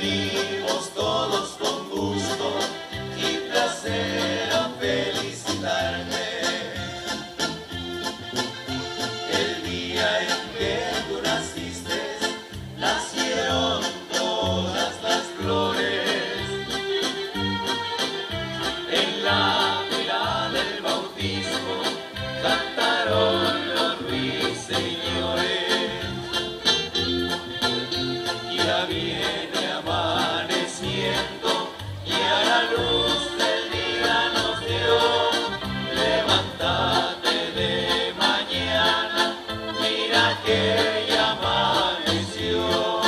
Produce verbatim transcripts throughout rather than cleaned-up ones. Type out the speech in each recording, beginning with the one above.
venimos todos con gusto y placer a felicitarte. El día en que tú naciste, nacieron todas las flores. En la vela del bautismo cantaron los ruiseñores. Ya viene amaneciendo y a la luz del día nos dio. Levántate de mañana, mira que ya amaneció.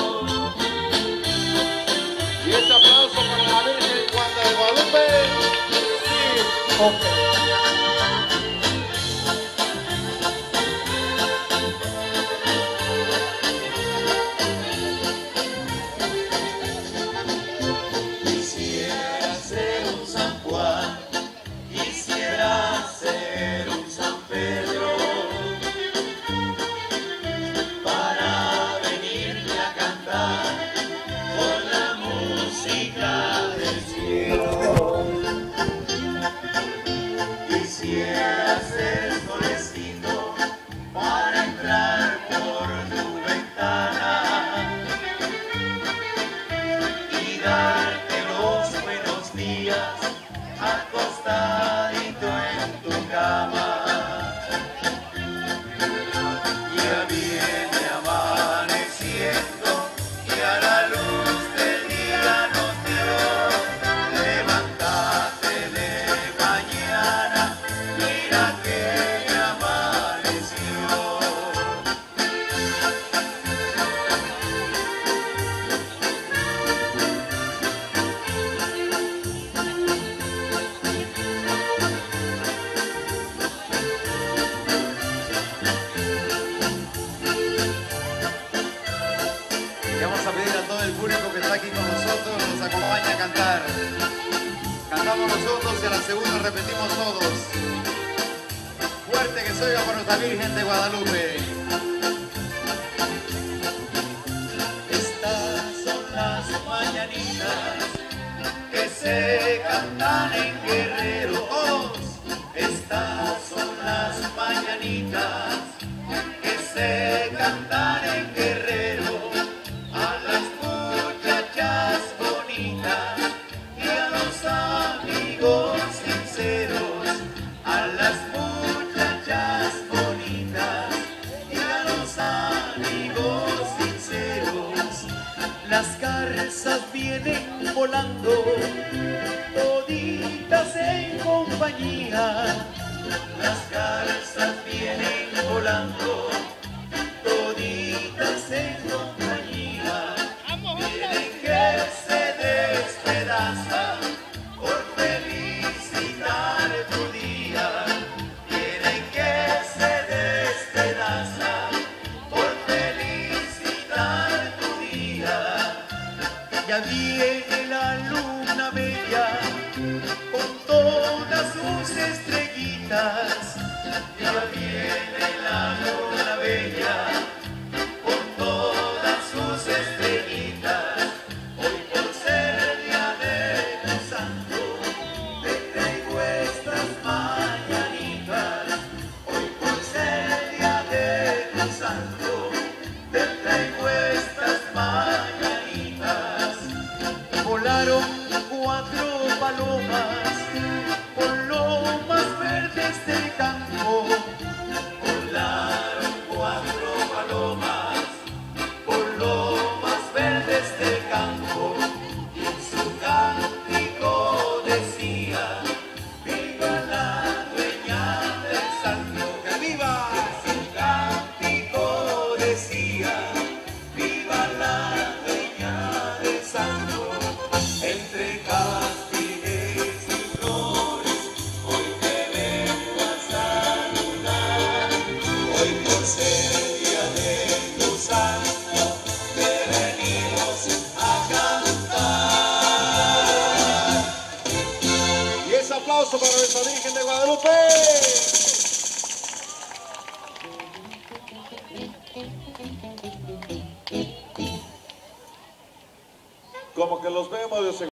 Y este aplauso para la Virgen Wanda de Guadalupe. Sí, okay. Quisiera ser solecido para entrar por tu ventana y darte los buenos días acostadito en tu cama. Ya viene amaneciendo y a la luz del día nos dio. Levántate de mañana, mira que ya amaneció. Y vamos a pedir a todo el público que está aquí con nosotros, nos acompañe a cantar. Cantamos nosotros y a la segunda repetimos todos. Fuerte que se oiga por nuestra Virgen de Guadalupe. Estas son las mañanitas que se cantan en Guerrero. Todos. Estas son las mañanitas que se cantan en Guerrero. A las muchachas bonitas y a los amigos sinceros. A las muchachas bonitas y a los amigos sinceros. Las garzas vienen volando, toditas en compañía. Las garzas vienen volando, toditas en compañía. Miren que se despedazan por felicitar tu día. Miren que se despedazan por felicitar tu día. Ya viene la luna bella con todas sus estrellitas. Ya viene la luna bella con todas sus estrellitas. Hoy por ser día de tu santo te traigo estas mañanitas. Hoy por ser día de tu santo te traigo estas mañanitas. Volaron cuatro palomas por lomas verdes del campo. Volaron cuatro palomas por lomas verdes del campo. Y en su cántico decía: viva la dueña del santo. ¡Que viva! Y en su cántico decía: viva la dueña del santo. Entre jazmines y flores hoy te vengo a saludar. Hoy por ser día de tu santo te venimos a cantar. Y ese aplauso para nuestra Virgen de Guadalupe. como que los vemos de